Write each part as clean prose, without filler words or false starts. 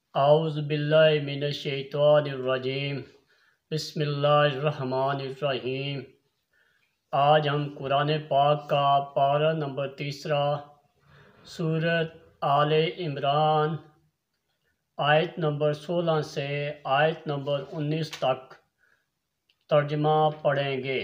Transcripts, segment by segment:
اعوذ باللہ من الشیطان الرجیم بسم اللہ الرحمن الرحیم۔ آج ہم قرآن پاک کا پارہ نمبر 3 سورۃ آل عمران آیت نمبر 16 سے آیت نمبر 19 تک ترجمہ پڑھیں گے۔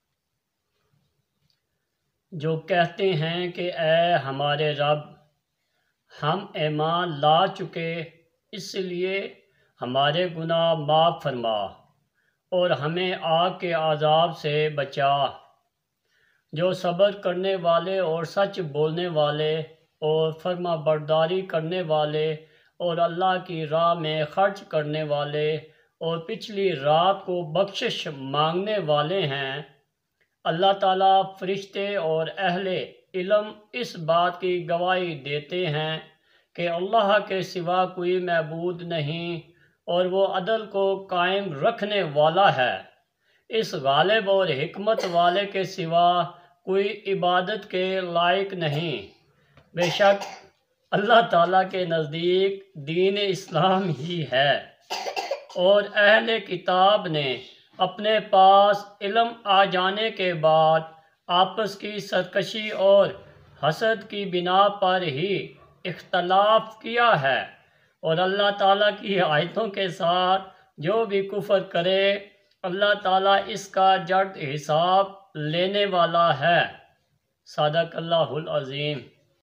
جو کہتے ہیں کہ اے ہمارے رب، ہم ایمان لا چکے، اس لیے ہمارے گناہ معاف فرما اور ہمیں آگ کے عذاب سے بچا۔ جو صبر کرنے والے اور سچ بولنے والے اور فرما برداری کرنے والے اور اللہ کی راہ میں خرچ کرنے والے اور پچھلی رات کو بخشش مانگنے والے ہیں۔ اللہ تعالیٰ فرشتے اور اہل علم اس بات کی گواہی دیتے ہیں کہ اللہ کے سوا کوئی معبود نہیں اور وہ عدل کو قائم رکھنے والا ہے۔ اس غالب اور حکمت والے کے سوا کوئی عبادت کے لائق نہیں۔ بے شک اللہ تعالیٰ کے نزدیک دین اسلام ہی ہے، اور اہل کتاب نے اپنے پاس علم آ جانے کے بعد آپس کی سرکشی اور حسد کی بنا پر ہی اختلاف کیا ہے، اور اللہ تعالیٰ کی آیتوں کے ساتھ جو بھی کفر کرے اللہ تعالیٰ اس کا جلد حساب لینے والا ہے۔ صدق اللہ العظیم۔